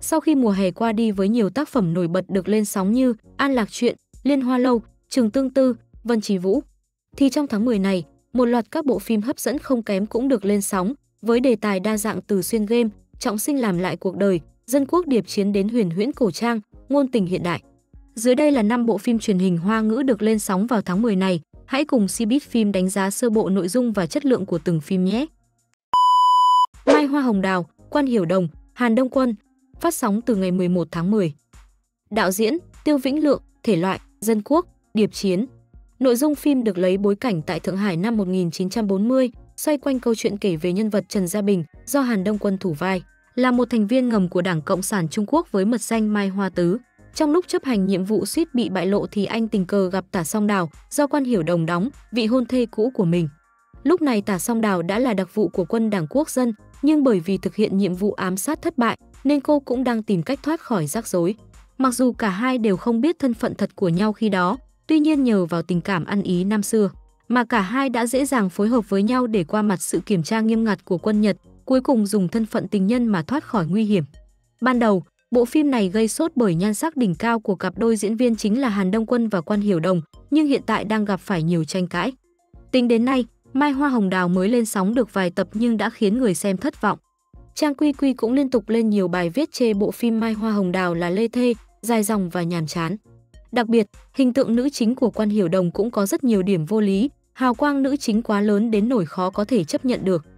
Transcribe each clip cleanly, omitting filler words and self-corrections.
Sau khi mùa hè qua đi với nhiều tác phẩm nổi bật được lên sóng như An Lạc Truyện, Liên Hoa Lâu, Trường Tương Tư, Vân Trí Vũ, thì trong tháng 10 này, một loạt các bộ phim hấp dẫn không kém cũng được lên sóng với đề tài đa dạng từ xuyên game, trọng sinh làm lại cuộc đời, dân quốc điệp chiến đến huyền huyễn cổ trang, ngôn tình hiện đại. Dưới đây là 5 bộ phim truyền hình Hoa ngữ được lên sóng vào tháng 10 này. Hãy cùng Cbiz Phim đánh giá sơ bộ nội dung và chất lượng của từng phim nhé. Mai Hoa Hồng Đào, Quan Hiểu Đồng, Hàn Đông Quân, phát sóng từ ngày 11 tháng 10. Đạo diễn Tiêu Vĩnh Lượng, thể loại dân quốc, điệp chiến. Nội dung phim được lấy bối cảnh tại Thượng Hải năm 1940, xoay quanh câu chuyện kể về nhân vật Trần Gia Bình do Hàn Đông Quân thủ vai, là một thành viên ngầm của Đảng Cộng sản Trung Quốc với mật danh Mai Hoa Tứ. Trong lúc chấp hành nhiệm vụ suýt bị bại lộ thì anh tình cờ gặp Tả Song Đào do Quan Hiểu Đồng đóng, vị hôn thê cũ của mình. Lúc này Tả Song Đào đã là đặc vụ của quân Đảng Quốc dân, nhưng bởi vì thực hiện nhiệm vụ ám sát thất bại nên cô cũng đang tìm cách thoát khỏi rắc rối. Mặc dù cả hai đều không biết thân phận thật của nhau khi đó, tuy nhiên nhờ vào tình cảm ăn ý năm xưa mà cả hai đã dễ dàng phối hợp với nhau để qua mặt sự kiểm tra nghiêm ngặt của quân Nhật, cuối cùng dùng thân phận tình nhân mà thoát khỏi nguy hiểm. Ban đầu, bộ phim này gây sốt bởi nhan sắc đỉnh cao của cặp đôi diễn viên chính là Hàn Đông Quân và Quan Hiểu Đồng, nhưng hiện tại đang gặp phải nhiều tranh cãi. Tính đến nay, Mai Hoa Hồng Đào mới lên sóng được vài tập nhưng đã khiến người xem thất vọng. Trang Quy Quy cũng liên tục lên nhiều bài viết chê bộ phim Mai Hoa Hồng Đào là lê thê, dài dòng và nhàm chán. Đặc biệt, hình tượng nữ chính của Quan Hiểu Đồng cũng có rất nhiều điểm vô lý, hào quang nữ chính quá lớn đến nỗi khó có thể chấp nhận được.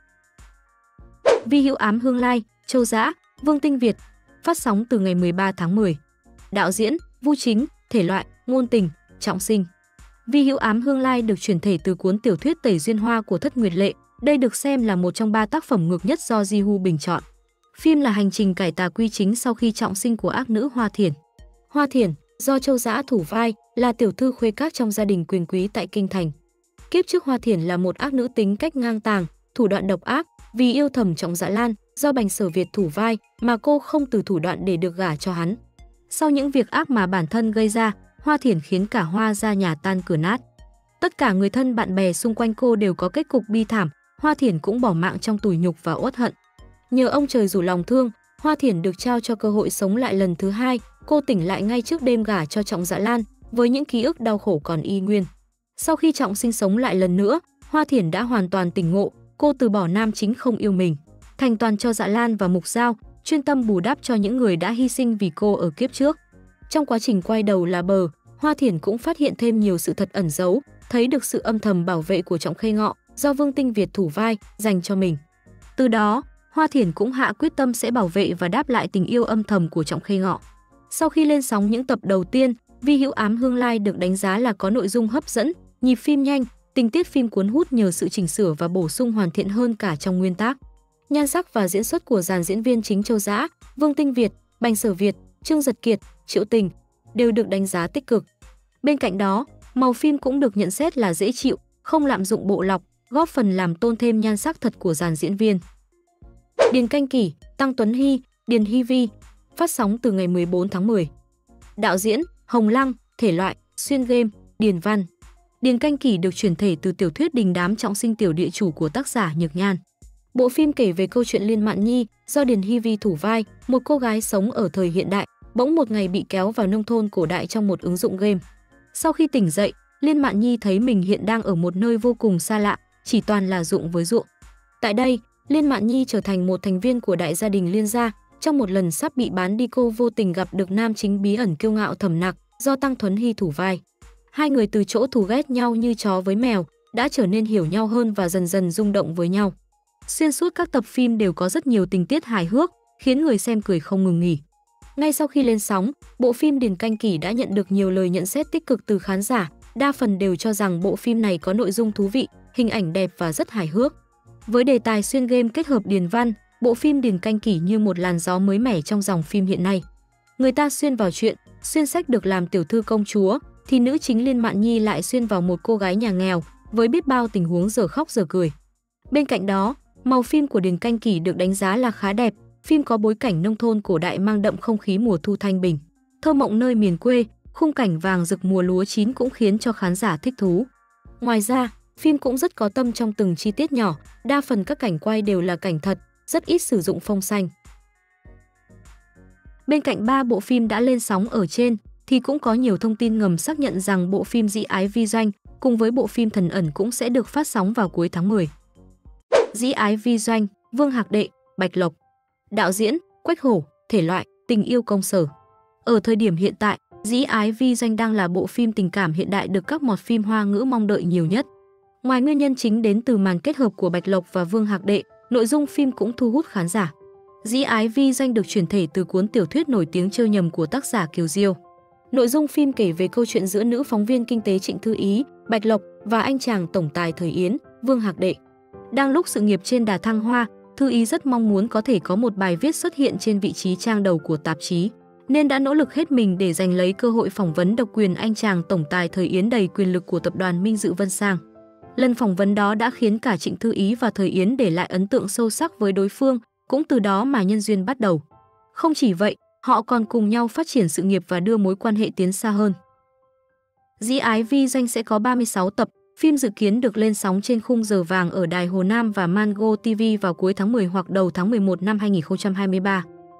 Vi Hữu Ám Hương Lai, Châu Dã, Vương Tinh Việt, phát sóng từ ngày 13 tháng 10. Đạo diễn Vu Chính, thể loại ngôn tình, trọng sinh. Vi Hữu Ám Hương Lai được chuyển thể từ cuốn tiểu thuyết Tẩy Duyên Hoa của Thất Nguyệt Lệ. Đây được xem là một trong 3 tác phẩm ngược nhất do Ji-hu bình chọn. Phim là hành trình cải tà quy chính sau khi trọng sinh của ác nữ Hoa Thiển. Hoa Thiển, do Châu Dã thủ vai, là tiểu thư khuê các trong gia đình quyền quý tại Kinh Thành. Kiếp trước Hoa Thiển là một ác nữ tính cách ngang tàng, thủ đoạn độc ác, vì yêu thầm Trọng Dạ Lan, do Bành Sở Việt thủ vai mà cô không từ thủ đoạn để được gả cho hắn. Sau những việc ác mà bản thân gây ra, Hoa Thiển khiến cả Hoa gia nhà tan cửa nát. Tất cả người thân bạn bè xung quanh cô đều có kết cục bi thảm, Hoa Thiển cũng bỏ mạng trong tủi nhục và uất hận. Nhờ ông trời rủ lòng thương, Hoa Thiển được trao cho cơ hội sống lại lần thứ hai. Cô tỉnh lại ngay trước đêm gả cho Trọng Dạ Lan, với những ký ức đau khổ còn y nguyên. Sau khi Trọng sinh sống lại lần nữa, Hoa Thiển đã hoàn toàn tỉnh ngộ. Cô từ bỏ nam chính không yêu mình, thành toàn cho Dạ Lan và Mục Giao, chuyên tâm bù đắp cho những người đã hy sinh vì cô ở kiếp trước. Trong quá trình quay đầu là bờ, Hoa Thiển cũng phát hiện thêm nhiều sự thật ẩn giấu, thấy được sự âm thầm bảo vệ của Trọng Khê Ngọ do Vương Tinh Việt thủ vai dành cho mình. Từ đó, Hoa Thiển cũng hạ quyết tâm sẽ bảo vệ và đáp lại tình yêu âm thầm của Trọng Khê Ngọ. Sau khi lên sóng những tập đầu tiên, Vi Hữu Ám Hương Lai được đánh giá là có nội dung hấp dẫn, nhịp phim nhanh, tình tiết phim cuốn hút nhờ sự chỉnh sửa và bổ sung hoàn thiện hơn cả trong nguyên tác. Nhan sắc và diễn xuất của dàn diễn viên chính Châu Dã, Vương Tinh Việt, Bành Sở Việt, Trương Giật Kiệt, Triệu Tình đều được đánh giá tích cực. Bên cạnh đó, màu phim cũng được nhận xét là dễ chịu, không lạm dụng bộ lọc, góp phần làm tôn thêm nhan sắc thật của dàn diễn viên. Điền Canh Kỷ, Tăng Tuấn Hy, Điền Hy Vi, phát sóng từ ngày 14 tháng 10. Đạo diễn Hồng Lăng, thể loại xuyên game, điền văn. Điền Canh Kỷ được chuyển thể từ tiểu thuyết Đình Đám Trọng Sinh Tiểu Địa Chủ của tác giả Nhược Nhan. Bộ phim kể về câu chuyện Liên Mạn Nhi do Điền Hy Vi thủ vai, một cô gái sống ở thời hiện đại, bỗng một ngày bị kéo vào nông thôn cổ đại trong một ứng dụng game. Sau khi tỉnh dậy, Liên Mạn Nhi thấy mình hiện đang ở một nơi vô cùng xa lạ, chỉ toàn là ruộng với ruộng. Tại đây, Liên Mạn Nhi trở thành một thành viên của đại gia đình Liên gia. Trong một lần sắp bị bán đi, cô vô tình gặp được nam chính bí ẩn kiêu ngạo Thẩm Nặc do Tăng Tuấn Hy thủ vai. Hai người từ chỗ thù ghét nhau như chó với mèo đã trở nên hiểu nhau hơn và dần dần rung động với nhau. Xuyên suốt các tập phim đều có rất nhiều tình tiết hài hước, khiến người xem cười không ngừng nghỉ. Ngay sau khi lên sóng, bộ phim Điền Canh Kỷ đã nhận được nhiều lời nhận xét tích cực từ khán giả, đa phần đều cho rằng bộ phim này có nội dung thú vị, hình ảnh đẹp và rất hài hước. Với đề tài xuyên game kết hợp điền văn, bộ phim Điền Canh Kỷ như một làn gió mới mẻ trong dòng phim hiện nay. Người ta xuyên vào chuyện, xuyên sách được làm tiểu thư công chúa, thì nữ chính Liên Mạn Nhi lại xuyên vào một cô gái nhà nghèo, với biết bao tình huống dở khóc dở cười. Bên cạnh đó, màu phim của Điền Canh Kỷ được đánh giá là khá đẹp, phim có bối cảnh nông thôn cổ đại mang đậm không khí mùa thu thanh bình. Thơ mộng nơi miền quê, khung cảnh vàng rực mùa lúa chín cũng khiến cho khán giả thích thú. Ngoài ra, phim cũng rất có tâm trong từng chi tiết nhỏ, đa phần các cảnh quay đều là cảnh thật, rất ít sử dụng phông xanh. Bên cạnh 3 bộ phim đã lên sóng ở trên, thì cũng có nhiều thông tin ngầm xác nhận rằng bộ phim Dĩ Ái Vi Doanh cùng với bộ phim Thần Ẩn cũng sẽ được phát sóng vào cuối tháng 10. Dĩ Ái Vi Doanh, Vương Hạc Đệ, Bạch Lộc. Đạo diễn, Quách Hổ, thể loại, tình yêu công sở. Ở thời điểm hiện tại, Dĩ Ái Vi Doanh đang là bộ phim tình cảm hiện đại được các mọt phim Hoa ngữ mong đợi nhiều nhất. Ngoài nguyên nhân chính đến từ màn kết hợp của Bạch Lộc và Vương Hạc Đệ, nội dung phim cũng thu hút khán giả. Dĩ Ái Vi Doanh được chuyển thể từ cuốn tiểu thuyết nổi tiếng Trêu Nhầm của tác giả Kiều Diêu. Nội dung phim kể về câu chuyện giữa nữ phóng viên kinh tế Trịnh Thư Ý, Bạch Lộc và anh chàng tổng tài thời Yến, Vương Hạc Đệ. Đang lúc sự nghiệp trên đà thăng hoa, Thư Ý rất mong muốn có thể có một bài viết xuất hiện trên vị trí trang đầu của tạp chí, nên đã nỗ lực hết mình để giành lấy cơ hội phỏng vấn độc quyền anh chàng tổng tài thời Yến đầy quyền lực của tập đoàn Minh Dự Vân Sang. Lần phỏng vấn đó đã khiến cả Trịnh Thư Ý và thời Yến để lại ấn tượng sâu sắc với đối phương, cũng từ đó mà nhân duyên bắt đầu. Không chỉ vậy, họ còn cùng nhau phát triển sự nghiệp và đưa mối quan hệ tiến xa hơn. Dĩ Ái Vi Doanh sẽ có 36 tập, phim dự kiến được lên sóng trên khung giờ vàng ở đài Hồ Nam và Mango TV vào cuối tháng 10 hoặc đầu tháng 11 năm 2023.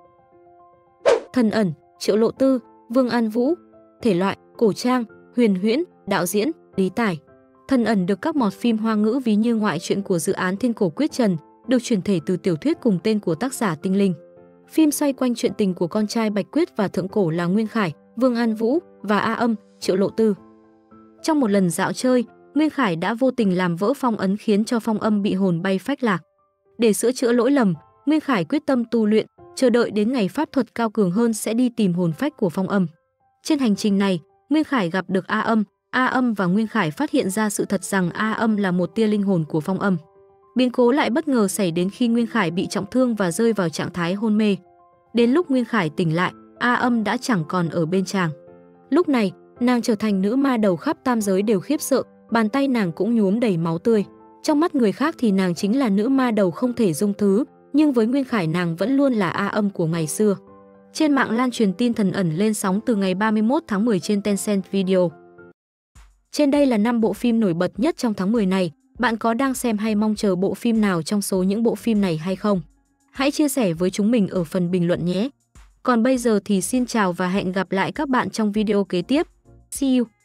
Thần Ẩn, Triệu Lộ Tư, Vương An Vũ. Thể loại, cổ trang, huyền huyễn, đạo diễn, Lý Tài. Thần Ẩn được các mọt phim Hoa ngữ ví như ngoại truyện của dự án Thiên Cổ Quyết Trần, được chuyển thể từ tiểu thuyết cùng tên của tác giả Tinh Linh. Phim xoay quanh chuyện tình của con trai Bạch Quyết và Thượng Cổ là Nguyên Khải, Vương An Vũ và A Âm, Triệu Lộ Tư. Trong một lần dạo chơi, Nguyên Khải đã vô tình làm vỡ phong ấn khiến cho Phong Âm bị hồn bay phách lạc. Để sửa chữa lỗi lầm, Nguyên Khải quyết tâm tu luyện, chờ đợi đến ngày pháp thuật cao cường hơn sẽ đi tìm hồn phách của Phong Âm. Trên hành trình này, Nguyên Khải gặp được A Âm và Nguyên Khải phát hiện ra sự thật rằng A Âm là một tia linh hồn của Phong Âm. Biến cố lại bất ngờ xảy đến khi Nguyên Khải bị trọng thương và rơi vào trạng thái hôn mê. Đến lúc Nguyên Khải tỉnh lại, A Âm đã chẳng còn ở bên chàng. Lúc này, nàng trở thành nữ ma đầu khắp tam giới đều khiếp sợ, bàn tay nàng cũng nhuốm đầy máu tươi. Trong mắt người khác thì nàng chính là nữ ma đầu không thể dung thứ, nhưng với Nguyên Khải nàng vẫn luôn là A Âm của ngày xưa. Trên mạng lan truyền tin Thần Ẩn lên sóng từ ngày 31 tháng 10 trên Tencent Video. Trên đây là 5 bộ phim nổi bật nhất trong tháng 10 này. Bạn có đang xem hay mong chờ bộ phim nào trong số những bộ phim này hay không? Hãy chia sẻ với chúng mình ở phần bình luận nhé! Còn bây giờ thì xin chào và hẹn gặp lại các bạn trong video kế tiếp. See you!